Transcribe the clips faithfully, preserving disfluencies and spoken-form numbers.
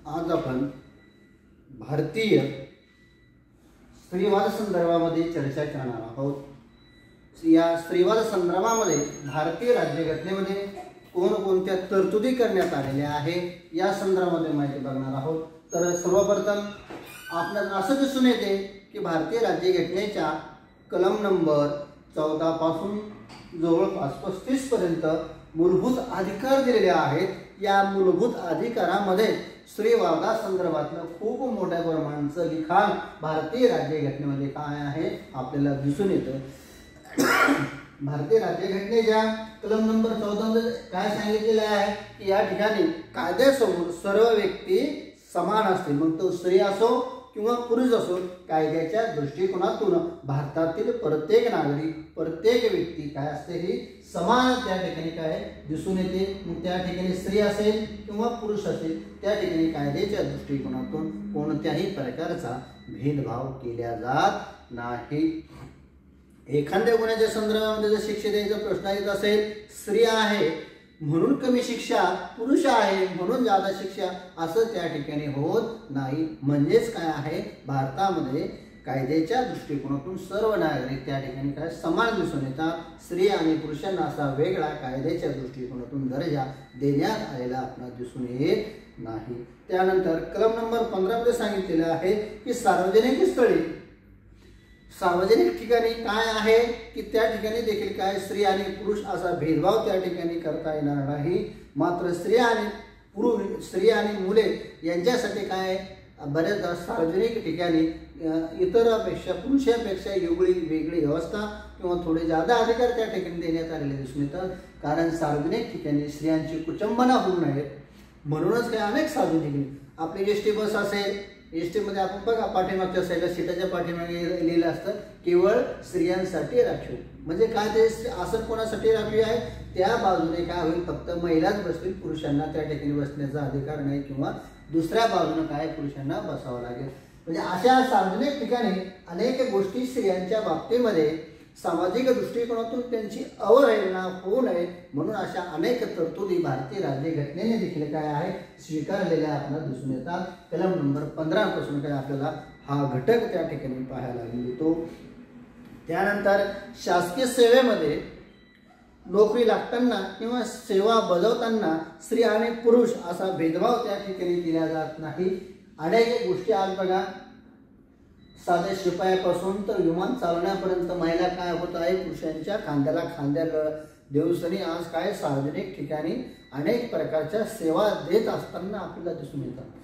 आज आपण भारतीय स्त्रीवाद संदर्भामध्ये चर्चा करणार आहोत। या स्त्रीवाद संदर्भामध्ये भारतीय राज्यघटनेमध्ये कोणकोणत्या तरतुदी करण्यात आलेल्या आहे या संदर्भामध्ये माहिती बघणार आहोत। तर सर्वप्रथम आपल्याला असं दिसून येते की भारतीय राज्यघटनेच्या कलम नंबर चौदा पासून जवळपास पस्तीस पर्यंत मूलभूत अधिकार दिलेले आहेत। या मूलभूत अधिकारामध्ये स्त्रीवादा संदर्भातलं खूप मोठ्या प्रमाणाचं लिखाण भारतीय राज्यघटनेमध्ये काय आहे आपल्याला दिसून येतं। भारतीय राज्यघटनेच्या कलम नंबर चौदा मध्ये काय सांगितलेलं आहे की या ठिकाणी कायद्यासमोर सर्व व्यक्ती समान असतील, मग तो स्त्री असो किंवा पुरुष असो, कायद्याच्या दृष्टिकोनातून भारतातील प्रत्येक नागरिक प्रत्येक व्यक्ती काय असते ही समान त्या ठिकाणी काय दिसून येते। मग त्या ठिकाणी स्त्री असेल किंवा पुरुष असेल त्या ठिकाणी कायद्याच्या दृष्टिकोनातून कोणत्याही प्रकारचा भेदभाव केला जात नाही। एखाद्या गुन्ह्याच्या संदर्भामध्ये जर शिक्षा द्यायचा प्रश्न येत असेल, स्त्री आहे म्हणून कमी शिक्षा, पुरुष आहे म्हणून जादा शिक्षा असं त्या ठिकाणी होत नाही। म्हणजेच काय आहे, भारतामध्ये कायद्याच्या दृष्टिकोनातून सर्व नागरिक त्या ठिकाणी काय समान दिसून येतात। स्त्री आणि पुरुषांना असा वेगळा कायद्याच्या दृष्टिकोनातून दर्जा देण्यात आलेला आपल्याला दिसून येत नाही। त्यानंतर कलम नंबर पंधरा मध्ये सांगितलेलं आहे की सार्वजनिक स्थळी सार्वजनिक ठिकाणी काय आहे की त्या ठिकाणी देखील काय स्त्री आणि पुरुष असा भेदभाव त्या ठिकाणी करता येणार नाही। मात्र स्त्री आणि पुरुष स्त्री आणि मुले यांच्यासाठी काय बऱ्याचदा सार्वजनिक ठिकाणी इतरांपेक्षा पुरुषांपेक्षा वेगळी वेगळी व्यवस्था किंवा थोडे जादा अधिकार त्या ठिकाणी देण्यात आलेले दिसून येतात। कारण सार्वजनिक ठिकाणी स्त्रियांची कुचंबना होऊ नये म्हणूनच काय अनेक सार्वजनिक आपली एस टी बस असेल, एस टी मध्ये आपण बघा पाठीमागच्या साईडला सीटाच्या पाठीमागे लिहिलं असतं केवळ स्त्रियांसाठी राखीव। म्हणजे काय ते आसन कोणासाठी राखीव आहे, त्या बाजूने काय होईल फक्त महिलाच बसतील, पुरुषांना त्या ठिकाणी बसण्याचा अधिकार नाही किंवा दुसऱ्या बाजूने काय पुरुषांना बसावं लागेल। म्हणजे अशा सार्वजनिक ठिकाणी अनेक गोष्टी स्त्रियांच्या बाबतीमध्ये सामाजिक दृष्टिकोनातून त्यांची अवहेलना होऊ नये म्हणून अशा अनेक तरतुदी भारतीय राज्यघटनेने देखील काय आहे स्वीकारलेल्या आपल्याला दिसून येतात। कलम नंबर पंधरा पासून काय आपल्याला हा घटक त्या ठिकाणी पाहायला मिळतो। त्यानंतर शासकीय सेवेमध्ये नोकरी लागताना किंवा सेवा बजावताना स्त्री आणि पुरुष असा भेदभाव त्या ठिकाणी केला जात नाही। अनेक गोष्टी आज बघा साधे शिपायापासून तर विमान चालवण्यापर्यंत महिला काय होत आहे पुरुषांच्या खांद्याला खांद्याला देऊसनी आज काय सार्वजनिक ठिकाणी अनेक प्रकारच्या सेवा देत असताना आपल्याला दिसून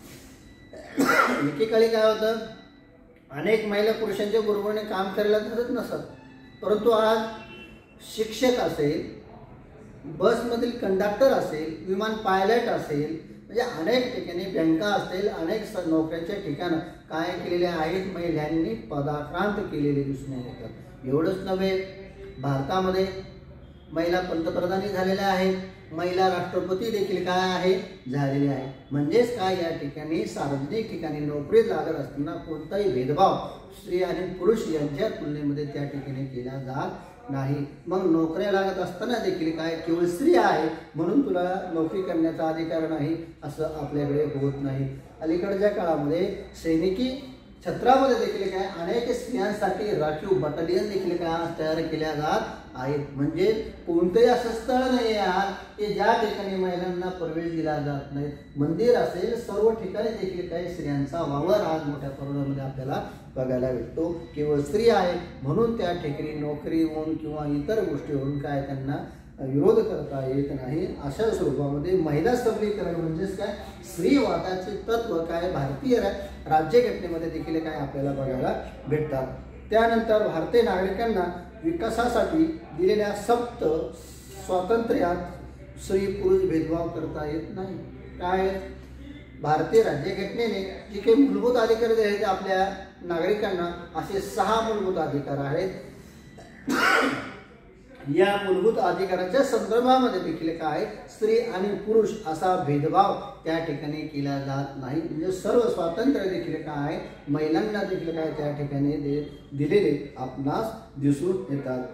येतात। एकेकाळी काय होतं अनेक महिला पुरुषांच्या बरोबरीने काम करायला धरत नसत, परंतु आज शिक्षक असेल, बसमधील कंडक्टर असेल, विमान पायलट असेल, म्हणजे अनेक ठिकाणी बँका असतील, अनेक नोकऱ्यांच्या ठिकाणं काय केलेले आहेत महिलांनी पदाक्रांत केलेले दिसून येतात। एवढंच नव्हे, भारतामध्ये महिला पंतप्रधानी झालेल्या आहेत, महिला राष्ट्रपती देखील काय आहे झालेले आहे। म्हणजेच काय या ठिकाणी सार्वजनिक ठिकाणी नोकरी लागत असताना कोणताही भेदभाव स्त्री आणि पुरुष यांच्या तुलनेमध्ये त्या ठिकाणी केला जात नाही। मग नोकऱ्या लागत असताना देखील काय केवळ स्त्री आहे म्हणून तुला नोकरी करण्याचा अधिकार नाही असं आपल्याकडे होत नाही। अलीकडच्या काळामध्ये सैनिकी क्षेत्रामध्ये देखील काय अनेक स्त्रियांसाठी राखीव बटालियन देखील काय तयार केल्या जात आहेत। म्हणजे कोणतेही असं स्थळ नाही आहे की ज्या ठिकाणी महिलांना प्रवेश दिला जात नाही। मंदिर असेल सर्व ठिकाणी देखील काही स्त्रियांचा वावर आज मोठ्या प्रमाणामध्ये आपल्याला बघायला भेटतो। केवळ स्त्री आहे म्हणून त्या ठिकाणी नोकरी होऊन किंवा इतर गोष्टीवरून काय त्यांना विरोध करता येत नाही। अशा स्वरूपामध्ये महिला सबलीकरण म्हणजेच काय स्त्रीवादाचे तत्व काय भारतीय राज्यघटनेमध्ये देखील काय आपल्याला बघायला भेटतात। त्यानंतर भारतीय नागरिकांना विकासासाठी दिलेल्या सप्त स्वातंत्र्यात स्त्री पुरुष भेदभाव करता येत नाही। काय भारतीय राज्यघटनेने जे काही मूलभूत अधिकार दिले आहेत आपल्या नागरिकांना असे सहा मूलभूत अधिकार आहेत। या मूलभूत अधिकाराच्या संदर्भामध्ये देखील काय स्त्री आणि पुरुष असा भेदभाव त्या ठिकाणी केला जात नाही। म्हणजे सर्व स्वातंत्र्य देखील काय महिलांना देखील काय त्या ठिकाणी दिलेले आपणास दिसून येतात।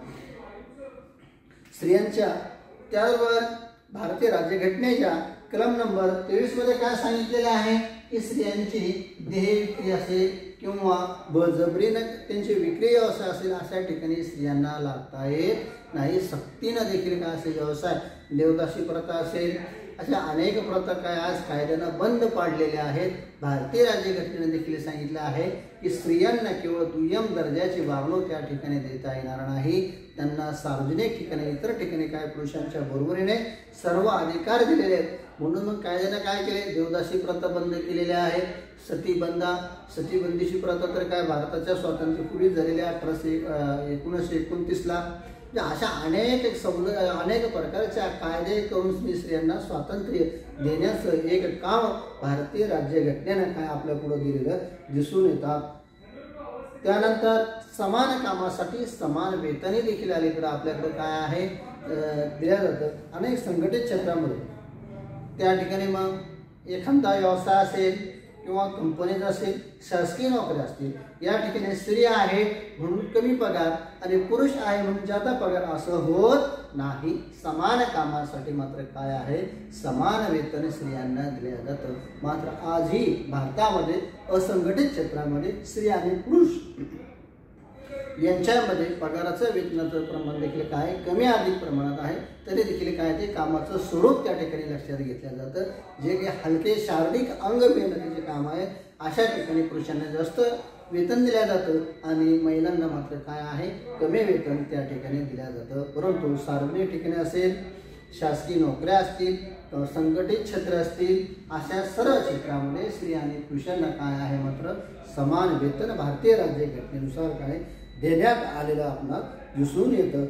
स्त्रियांच्या त्यावर भारतीय राज्यघटनेच्या कलम नंबर तेवीस मध्ये काय सांगितलेले आहे की स्त्रियांची देह विक्री असेल किंवा बळजबरीनं त्यांची विक्री व्यवसाय असेल अशा ठिकाणी स्त्रियांना लागता येत नाही. सक्तीनं देखील काय असेल व्यवसाय, देवदासी प्रथा असेल, अशा अनेक प्रथा काय आज कायद्यानं बंद पाडलेले आहेत. भारतीय राज्यघटनेने देखील सांगितलं आहे की स्त्रियांना केवळ दुय्यम दर्जाची वागणूक त्या ठिकाणी देता येणार नाही. त्यांना सार्वजनिक ठिकाणी इतर ठिकाणी काय पुरुषांच्या बरोबरीने सर्व अधिकार दिलेले आहेत. म्हणून मग कायद्यानं काय केले, देवदासी प्रथा बंद केलेल्या आहेत. सतीबंधा सतीबंदीची प्रथा तर काय भारताच्या स्वातंत्र्यपूर्वी झालेल्या अठराशे एकोणीसशे एकोणतीसला अशा अनेक सवल अनेक प्रकारच्या कायदे करून स्त्रियांना स्वातंत्र्य देण्याचं एक काम भारतीय राज्यघटनेनं काय आपल्या पुढे दिलेलं दिसून येतात. त्यानंतर समान कामासाठी समान वेतनही देखील अलीकडे आपल्याकडे काय आहे दिल्या जातं. अनेक संघटित क्षेत्रामध्ये त्या ठिकाणी मग एखादा व्यवसाय असेल किंवा कंपनीज असेल, शासकीय नोकऱ्या असतील, या ठिकाणी स्त्री आहे म्हणून कमी पगार आणि पुरुष आहे म्हणून जादा पगार असं होत नाही. समान कामासाठी मात्र काय आहे, समान वेतन स्त्रियांना दिले जातं. मात्र आजही भारतामध्ये असंघटित क्षेत्रामध्ये स्त्री आणि पुरुष यांच्यामध्ये पगाराचं वेतनाचं प्रमाण देखील काय कमी अधिक प्रमाणात आहे. तरी देखील काय ते कामाचं स्वरूप त्या ठिकाणी लक्षात घेतलं जातं. जे काही हलके शारीरिक अंग मेहनतीचे काम आहे अशा ठिकाणी पुरुषांना जास्त वेतन दिलं जातं आणि महिलांना मात्र काय आहे कमी वेतन त्या ठिकाणी दिलं जातं. परंतु सार्वजनिक ठिकाणी असेल, शासकीय नोकऱ्या असतील, संघटित क्षेत्र असतील, अशा सर्व क्षेत्रामध्ये स्त्री आणि पुरुषांना काय आहे मात्र समान वेतन भारतीय राज्यघटनेनुसार काय देण्यात आलेलं आपणास दिसून येतं.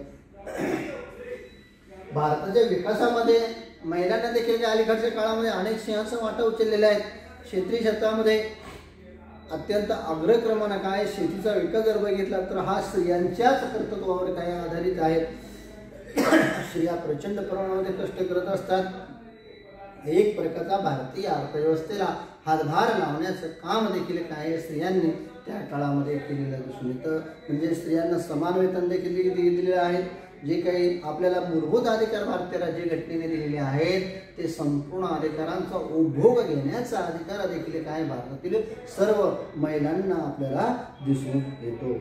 भारताच्या विकासामध्ये महिलांना देखील अलीकडच्या काळामध्ये अनेक सिंहाचं वाटा उचललेला आहे. क्षेत्रीय क्षेत्रामध्ये अत्यंत अग्रक्रमानं काय शेतीचा विकास जर बघितला तर हा स्त्रियांच्याच कर्तृत्वावर काय आधारित आहे. स्त्रिया प्रचंड प्रमाणामध्ये कष्ट करत असतात. एक प्रकारचा भारतीय अर्थव्यवस्थेला हातभार लावण्याचं काम देखील काय स्त्रियांनी त्या काळामध्ये केलेलं दिसून येतं. म्हणजे स्त्रियांना समान वेतन देखील दिलेले आहेत. जे काही आपल्याला मूलभूत अधिकार भारतीय राज्यघटनेने दिलेले आहेत ते संपूर्ण अधिकारांचा उपभोग घेण्याचा अधिकार देखील काय भारतातील सर्व महिलांना आपल्याला दिसून येतो.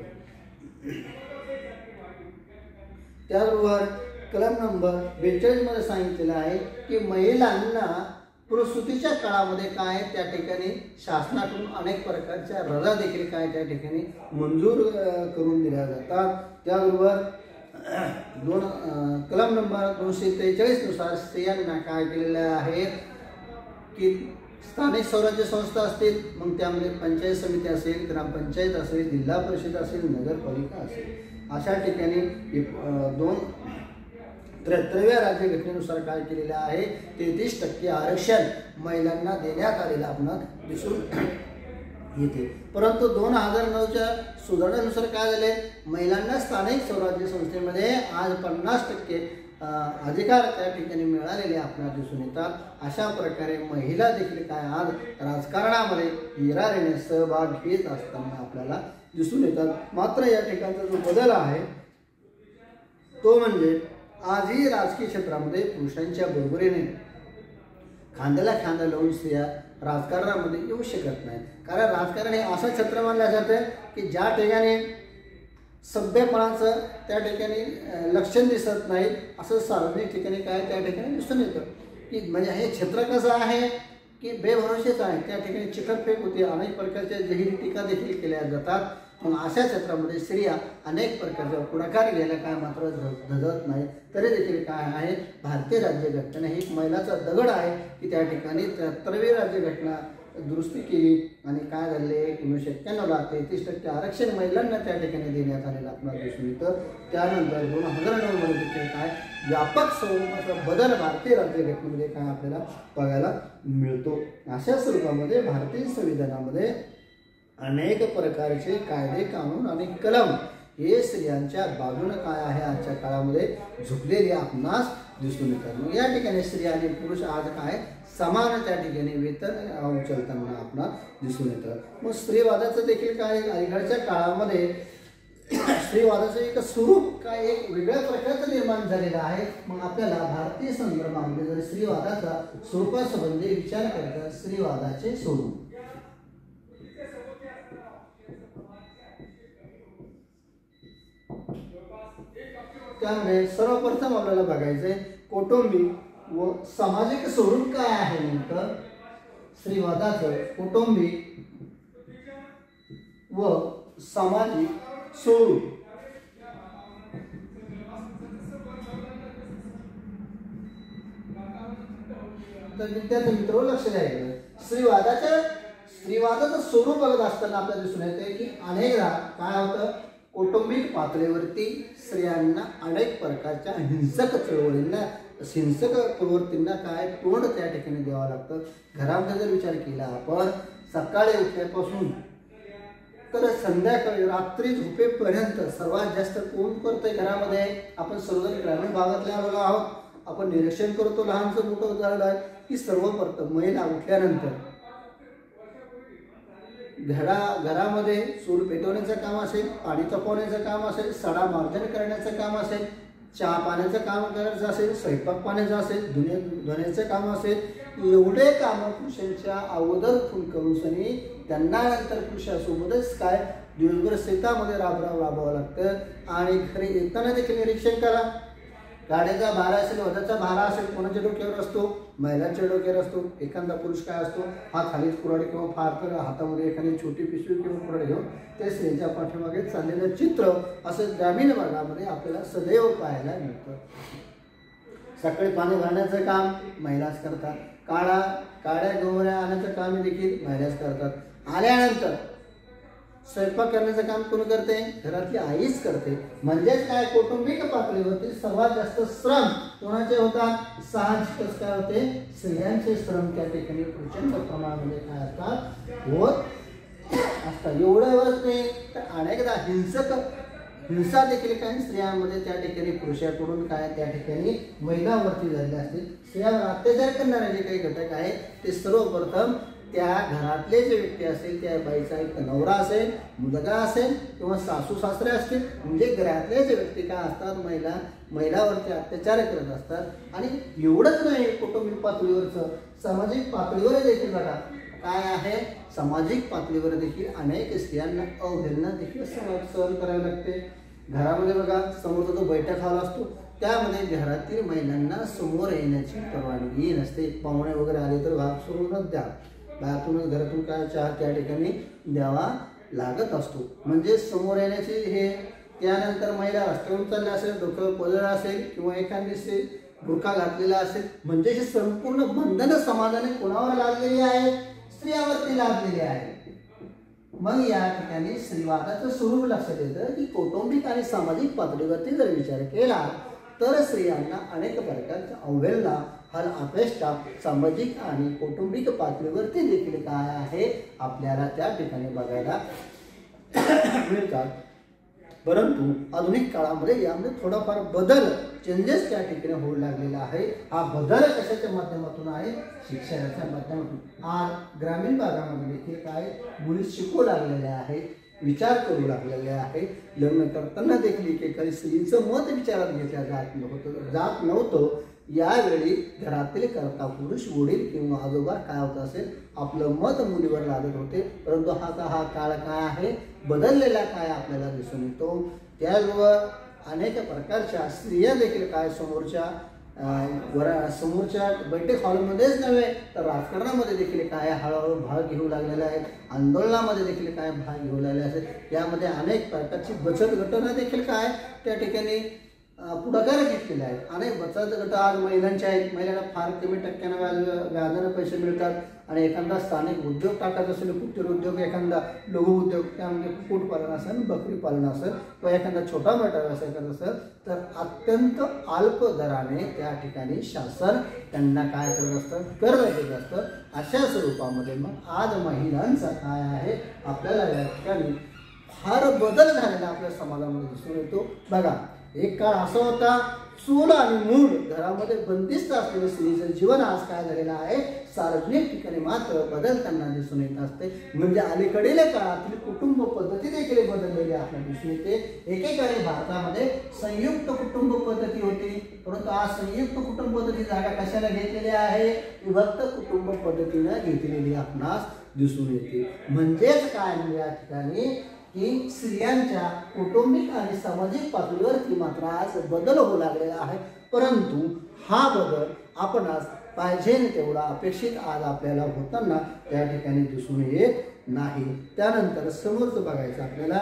त्याचबरोबर कलम नंबर बेचाळीस मध्ये सांगितलेलं आहे की महिलांना प्रसूतीच्या काळामध्ये काय त्या ठिकाणी शासनाकडून अनेक प्रकारच्या रजा देखील काय त्या ठिकाणी मंजूर करून दिल्या जातात. त्याबरोबर दोन कलम नंबर दोनशे त्रेचाळीस नुसार स्त्रियांना काय केलेलं आहे की स्थानिक स्वराज्य संस्था असतील, मग त्यामध्ये पंचायत समिती असेल, ग्रामपंचायत असेल, जिल्हा परिषद असेल, नगरपालिका असेल, अशा ठिकाणी दोन त्र्याहत्तरव्या राज्यघटनेनुसार काय केलेलं आहे तेहतीस टक्के आरक्षण महिलांना देण्यात आलेलं आपणास दिसून येते. परंतु दोन हजार नऊच्या सुधारणेनुसार काय झाले, महिलांना स्थानिक स्वराज्य संस्थेमध्ये आज पन्नास टक्के अधिकार त्या ठिकाणी मिळालेले आपल्याला दिसून येतात. अशा प्रकारे महिला देखील काय आज राजकारणामध्ये हिरारीने सहभाग घेत असताना आपल्याला दिसून येतात. मात्र या ठिकाणचा जो बदल आहे तो म्हणजे आजही राजकीय क्षेत्रामध्ये पुरुषांच्या बरोबरीने खांद्याला खांदा लावून स्त्रिया राजकारणामध्ये येऊ शकत नाही. कारण राजकारण हे असं क्षेत्र मानलं जातं की ज्या ठिकाणी सभ्यपणाचं त्या ठिकाणी लक्षण दिसत नाही, असं सार्वजनिक ठिकाणी काय त्या ठिकाणी दिसून येतं. की म्हणजे हे क्षेत्र कसं आहे की बेभरोसेच आहे. त्या ठिकाणी चिकटफेक होते, अनेक प्रकारच्या जहिरी टीका देखील केल्या जातात. मग अशा क्षेत्रामध्ये स्त्रिया अनेक प्रकारच्या पुढाकार घ्यायला काय मात्र धजत नाही. तरी देखील काय आहे भारतीय राज्यघटना ही एक मैलाचा दगड आहे की त्या ठिकाणी त्र्याहत्तरवी राज्यघटना दुरुस्ती केली आणि काय झाले एकोणीसशे एक्क्याण्णवला तेहतीस टक्के आरक्षण महिलांना त्या ठिकाणी देण्यात आलेलं आपल्याला दिसून येतं. त्यानंतर दोन हजार नऊमध्ये देखील काय व्यापक स्वरूपाचा बदल भारतीय राज्यघटनेमध्ये काय आपल्याला बघायला मिळतो. अशा स्वरूपामध्ये भारतीय संविधानामध्ये अनेक प्रकारचे कायदे कानून आणि कलम हे स्त्रियांच्या बाजूने काय आहे आजच्या काळामध्ये झुकलेले आपणास दिसून येतात. मग या ठिकाणी स्त्री आणि पुरुष आज काय समान त्या ठिकाणी वेतन उचलताना आपणास दिसून येतं. मग स्त्रीवादाचं देखील काय अलीकडच्या काळामध्ये स्त्रीवादाचं एक स्वरूप काय एक वेगळ्या प्रकारचं निर्माण झालेलं आहे. मग आपल्याला भारतीय संदर्भामध्ये जर स्त्रीवादाचा स्वरूपासंबंधी विचार करता स्त्रीवादाचे स्वरूप त्यामुळे सर्वप्रथम आपल्याला बघायचंय कौटुंबिक व सामाजिक स्वरूप काय आहे नेमकं स्त्रीवादाचं कौटुंबिक व सामाजिक स्वरूप। तर विद्यार्थी मित्र लक्ष द्यायचं स्त्रीवादाच्या स्त्रीवादाचं स्वरूप बघत असताना आपल्याला दिसून येते की अनेकदा काय होतं कौटुंबिक पातळीवरती स्त्रियांना अनेक प्रकारच्या हिंसक चळवळींना हिंसक प्रवृत्तींना काय तोंड त्या ठिकाणी द्यावं लागतं। घरामध्ये जर विचार केला आपण सकाळी उठल्यापासून तर संध्याकाळी रात्री झोपेपर्यंत सर्वात जास्त कोण करतोय घरामध्ये आपण सर्वजण ग्रामीण भागातले आलेलो आहोत। आपण निरीक्षण करतो लहानचं मोठं उदाहरण आहे की सर्वप्रथम महिला उठल्यानंतर घरा घरामध्ये चूल पेटवण्याचं काम असेल, पाणी तापवण्याचं काम असेल, सडा मार्जन करण्याचं काम असेल, चहा पाण्याचं काम करायचं असेल, स्वयंपाक पाण्याचं असेल, धुणे धुण्याचं काम असेल, एवढे कामं पुरुषांच्या अगोदर करून सनी त्यांना नंतर पुरुषासोबतच काय दिवसभर शेतामध्ये राबराब राबावं लागतं। आणि घरी येताना देखील निरीक्षण करा गाड्याचा भारा असेल वजाचा भारा असेल कोणाच्या डोक्यावर असतो महिलांच्या डोक्यावर असतो। एखादा पुरुष काय असतो हा खालीच कुऱ्हाड किंवा फार तर हातामध्ये एखादी छोटी पिशवी किंवा कुऱ्हाड घेऊन ते स्त्रीच्या पाठीमागे चाललेलं चित्र असं ग्रामीण भागामध्ये आपल्याला सदैव पाहायला मिळतं। सकाळी पाणी भरण्याचं काम महिलाच करतात, काळा काळ्या गोवऱ्या आणण्याचं काम देखील महिलाच करतात। आल्यानंतर स्वयंपाक करण्याचं काम कोण करते घरातली आईच करते। म्हणजेच काय कौटुंबिक पातळीवरती सर्वात जास्त श्रम कोणाचे होतात साहजिकच काय होते स्त्रियांचे श्रम त्या ठिकाणी प्रचंड प्रमाणामध्ये काय असतात होत असतात। एवढ्यावरच नाही तर अनेकदा हिंसक हिंसा देखील काही स्त्रियांमध्ये त्या ठिकाणी पुरुषाकडून काय त्या ठिकाणी महिलांवरती झालेले असते। स्त्रियांवर अत्याचार करणारे जे काही घटक आहेत ते सर्वप्रथम त्या घरातले जे व्यक्ती असेल त्या बाईचा एक नवरा असेल मुलगा असेल किंवा सासू सासरे असतील म्हणजे घरातले जे व्यक्ती काय असतात महिला महिलावरती अत्याचार करत असतात। आणि एवढंच नाही कौटुंबिक पातळीवरचं सामाजिक पातळीवर देखील बघा काय आहे सामाजिक पातळीवर देखील अनेक स्त्रियांना अवहेलना देखील सहन करावी लागते। घरामध्ये बघा समोरचा जो बैठक हॉल असतो त्यामध्ये घरातील महिलांना समोर येण्याची परवानगी नसते। पाहुणे वगैरे आले तर भाग सोडूनच द्या बाहेरून घरातून काय चहा त्या ठिकाणी द्यावा लागत असतो। म्हणजे समोर येण्याची हे त्यानंतर महिला रस्त्यावरून चालल्या असेल डोक्यावर पदर असेल किंवा एखादी बुरखा घातलेला असेल म्हणजे ही संपूर्ण बंधनं समाजाने कोणावर लादलेली आहे स्त्रियावरती लादलेली आहे। मग या ठिकाणी स्त्रीवादाचं स्वरूप लक्षात येतं की कौटुंबिक आणि सामाजिक पातळीवरती जर विचार केला तर स्त्रियांना अनेक प्रकारच्या अवहेलना हल अपेक्षा सामाजिक आणि कौटुंबिक पातळीवरती देखील काय आहे आपल्याला त्या ठिकाणी बघायला मिळतात। परंतु आधुनिक काळामध्ये यामध्ये थोडाफार बदल चेंजेस त्या ठिकाणी होऊ लागलेला आहे। हा बदल कशाच्या माध्यमातून आहे शिक्षणाच्या माध्यमातून। आज ग्रामीण भागामध्ये देखील काय मुली शिकू लागलेल्या आहेत विचार करू लागलेले आहे। लग्न करताना देखील एकेकाळी स्त्रीचं मत विचारात घेतलं जात नव्हतं जात नव्हतं यावेळी घरातील कर्ता पुरुष वडील किंवा आजोबा काय होत असेल आपलं मत मुलीवर लादत होते। परंतु हा का हा काळ काय आहे बदललेला काय आपल्याला दिसून येतो। त्याचबरोबर अनेक प्रकारच्या स्त्रिया देखील काय समोरच्या समोरच्या बैठक हॉलमध्येच नव्हे तर राजकारणामध्ये देखील काय हळूहळू भाग घेऊ लागलेले आहेत। आंदोलनामध्ये देखील काय भाग घेऊ लागले आहेत। यामध्ये अनेक प्रकारची बचत गटांना देखील काय त्या ठिकाणी पुढाकार घेतलेले आहेत। अनेक बचत गट आज महिलांचे आहेत। महिलांना फार कमी टक्क्यानं व्याजाने पैसे मिळतात आणि एखादा स्थानिक उद्योग टाकायचा असेल कुटीर उद्योग एखादा लघु उद्योग त्यामध्ये कुक्कुटपालन असेल बकरी पालन असेल किंवा एखादा छोटा मोठा व्यवसाय करत असेल तर अत्यंत अल्प दराने त्या ठिकाणी शासन त्यांना काय करत असतं कर्ज देत असतं। अशा स्वरूपामध्ये मग आज महिलांचा काय आहे आपल्याला या ठिकाणी फार बदल झालेला आपल्या समाजामध्ये दिसून येतो। बघा एक काळ असा होता चूल आणि मूल घरामध्ये बंदिस्त असलेले स्त्रीचं जीवन आज काय झालेलं आहे सार्वजनिक ठिकाणी मात्र बदलताना दिसून येत असते। म्हणजे अलीकडील काळातील कुटुंब पद्धती देखील बदललेली आपल्याला दिसून येते। एकेकाळी भारतामध्ये संयुक्त कुटुंब पद्धती होती परंतु आज संयुक्त कुटुंब पद्धती जागा कशाला घेतलेली आहे विभक्त कुटुंब पद्धतीने घेतलेली आपणास दिसून येते। म्हणजेच काय म्हणजे या ठिकाणी की स्त्रियांच्या कौटुंबिक आणि सामाजिक पातळीवरती मात्र आज बदल होऊ लागलेला आहे, परंतु हा बदल आपण आज पाहिजे तेवढा अपेक्षित आज आपल्याला होताना त्या ठिकाणी दिसून येत नाही। त्यानंतर समोरचं बघायचं आपल्याला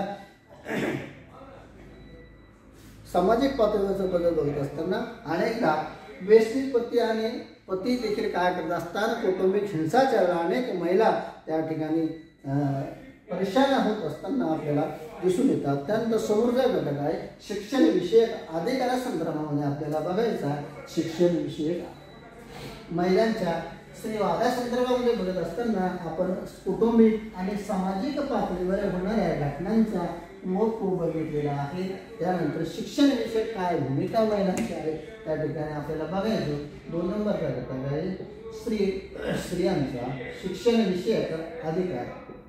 सामाजिक पातळीवरचा बदल बघत असताना अनेकदा वैश्विक पती आणि पती देखील काय करत असताना कौटुंबिक हिंसाचार अनेक महिला त्या ठिकाणी परेशान होत असताना आपल्याला दिसून येतात। त्यानंतर समोरचा घटक आहे शिक्षण विषयक अधिकार संदर्भामध्ये आपल्याला बघायचा शिक्षण विषयक महिलांच्या स्त्रीवादा संदर्भामध्ये बोलत असताना आपण कौटुंबिक आणि सामाजिक पातळीवर होणाऱ्या घटनांचा मोठ बघितलेला आहे। त्यानंतर शिक्षण विषयक काय भूमिका महिलांची आहे त्या ठिकाणी आपल्याला बघायचं। दोन नंबरचा घटक आहे स्त्री स्त्रियांचा शिक्षण विषयक अधिकार।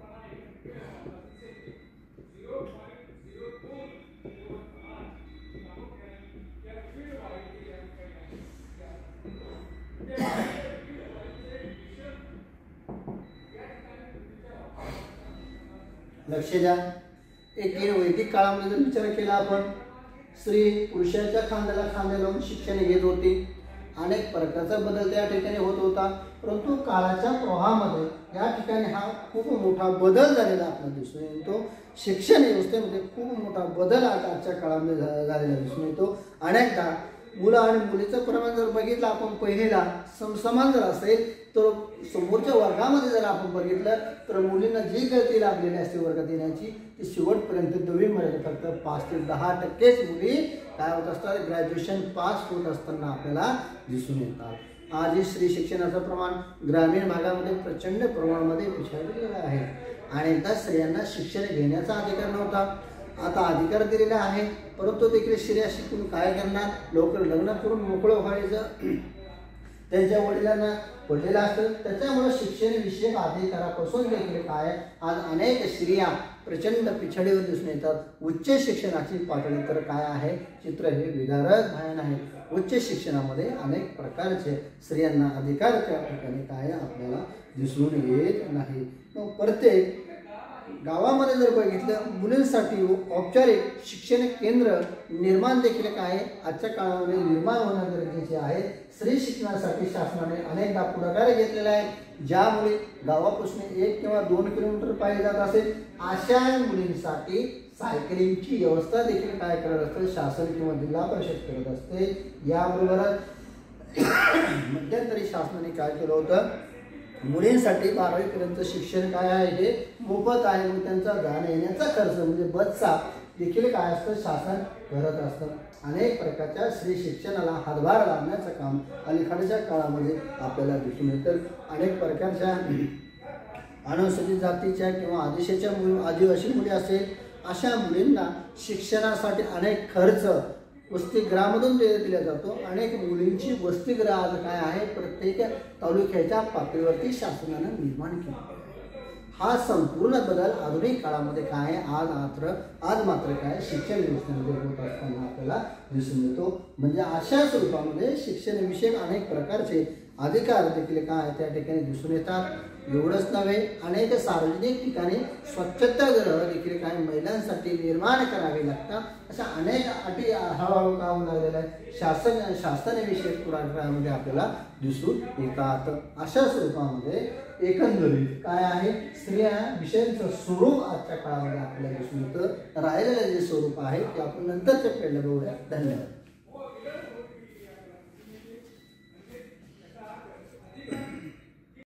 लक्ष द्या, एक वैदिक काळामध्ये जर विचार केला आपण स्त्री पुरुषाच्या खांद्याला खांदा लावून शिक्षण घेत होती, अनेक प्रकारचा बदल त्या ठिकाणी होत होता, परंतु काळाच्या प्रवाहामध्ये या ठिकाणी हा खूप मोठा बदल झालेला आपल्याला दिसून येतो। शिक्षण व्यवस्थेमध्ये खूप मोठा बदल आजच्या काळामध्ये झालेला दिसून येतो। अनेकदा मुलं आणि मुलीचं प्रमाण जर बघितलं आपण पहिलेला समसमान जर असेल तर समोरच्या वर्गामध्ये जर आपण बघितलं तर मुलींना जी गळती लागलेली असते वर्गात येण्याची ती शेवटपर्यंत दहावीमध्ये फक्त पाच ते दहा टक्केच मुली काय होत असतात ग्रॅज्युएशन पास होत असताना आपल्याला दिसून येतात। आज स्त्री शिक्षणाचं प्रमाण ग्रामीण भागामध्ये प्रचंड प्रमाणामध्ये पिछाडलेलं आहे। अनेकदा स्त्रियांना शिक्षण घेण्याचा अधिकार नव्हता, आता अधिकार दिलेला आहे, परंतु देखील स्त्रिया शिकून काय करणार, लवकर लग्न करून मोकळं व्हायचं त्यांच्या वडिलांना पडलेलं असतं। त्याच्यामुळे शिक्षण विषयक अधिकारापासून देखील काय आज अनेक स्त्रिया प्रचंड पिछाडीवर दिसून येतात। उच्च शिक्षणाची पातळी तर काय आहे चित्र हे विदारक भयान आहे। उच्च शिक्षणामध्ये अनेक प्रकारचे स्त्रियांना अधिकार त्या ठिकाणी काय आपल्याला दिसून येत नाही। मग प्रत्येक गावामध्ये जर बघितलं मुलींसाठी औपचारिक शिक्षण केंद्र निर्माण देखील काय आजच्या काळामध्ये निर्माण होणं गरजेचे आहे। स्त्री शिक्षणासाठी शासनाने अनेकदा पुढाकार घेतलेला आहे, ज्यामुळे गावापासून एक किंवा दोन किलोमीटर पायी जात असेल अशा मुलींसाठी सायकलिंगची व्यवस्था देखील काय करत असते शासन किंवा जिल्हा परिषद करत असते। याबरोबरच मध्यंतरी शासनाने काय केलं होतं मुलींसाठी बारावी पर्यंत शिक्षण काय आहे हे मोफत आहे, मग त्यांचा जाण्या येण्याचा खर्च म्हणजे बसचा देखील काय असतं शासन करत असतं। अनेक प्रकारच्या स्त्री शिक्षणाला हातभार लावण्याचं काम अलीकडच्या काळामध्ये आपल्याला दिसून येतं। अनेक प्रकारच्या अनुसूचित जातीच्या किंवा आदिवासीच्या मुली आदिवासी मुली असेल अशा मुलींना शिक्षणासाठी अनेक खर्च वसतिगृहामधून दिला जातो। अनेक मुलींची वसतिगृह आज काय आहे प्रत्येक तालुक्याच्या पातळीवरती शासनाने निर्माण केले आहे। हा संपूर्ण बदल आधुनिक काळामध्ये काय आज मात्र आज मात्र काय शिक्षण व्यवस्थेमध्ये होत असताना आपल्याला दिसून येतो। म्हणजे अशा स्वरूपामध्ये शिक्षण विषयक अनेक प्रकारचे अधिकार देखील काय त्या ठिकाणी दिसून येतात। एवढंच नव्हे अनेक सार्वजनिक ठिकाणी स्वच्छतागृह देखील काही महिलांसाठी निर्माण करावे लागतात। अशा अनेक अटी हळूहळू काम लागलेला आहे शासन शासनाविषयक पुढाकारामध्ये आपल्याला दिसून येतात। अशा स्वरूपामध्ये एकंदरीत काय आहे स्त्रिया विषयांचं स्वरूप आजच्या काळामध्ये आपल्याला दिसून येतं। राहिलेलं जे स्वरूप आहे ते आपण नंतरच्या पिढीला बघूया। धन्यवाद।